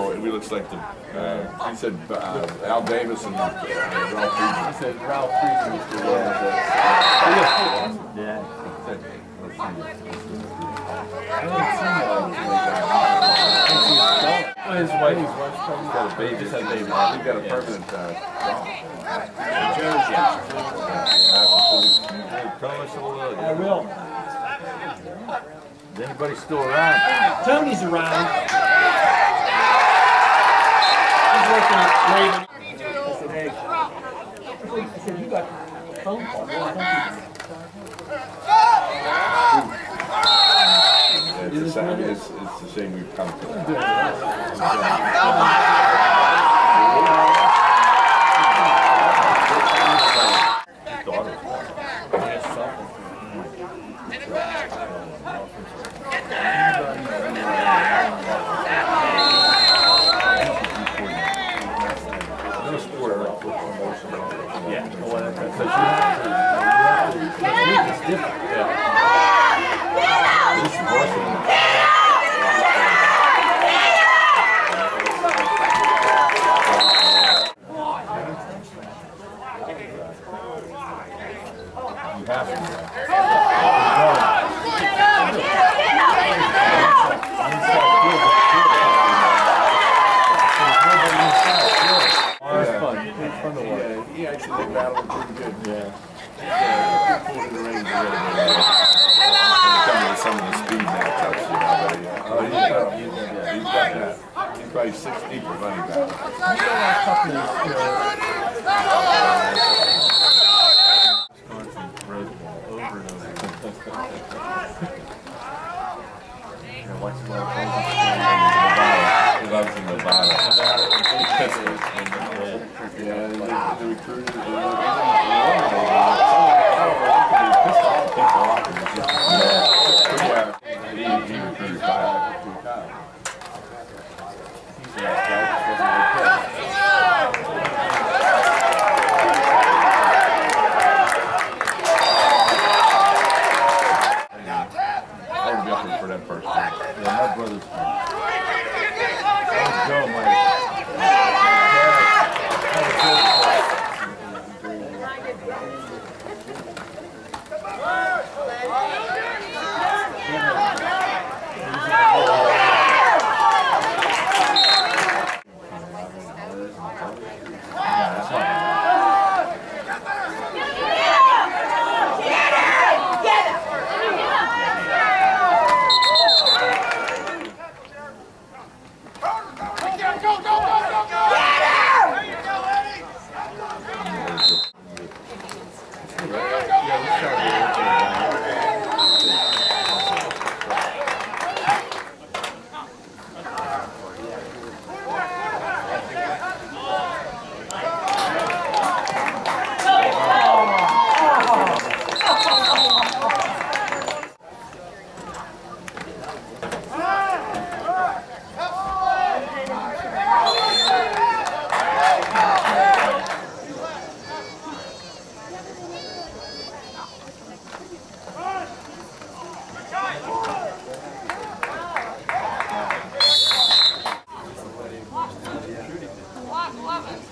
we looks like the, he said Al Davis and Ralph Friesen. He said Ralph Friesen was the one with the... Yeah. I didn't see his wife's got a baby. Just had a baby. He's got a permanent job. I will. Is anybody still around? Tony's around. He's working late. I said, hey. I said, you got a phone call. It's a shame we've come to that. It's different. Yeah. This is Varsity. You have to. He actually battled pretty good. Yeah. Pulled in the range a little bit. Coming to some of the speed matchups, he's got that. He's probably 6 deep for running back. He loves in the bottom. Yeah, the recruiters. He recruited Kyle. He's a nice guy, just wasn't a good pitch. I would be up for that person. Yeah, my brother's let's go, Mike. Love it.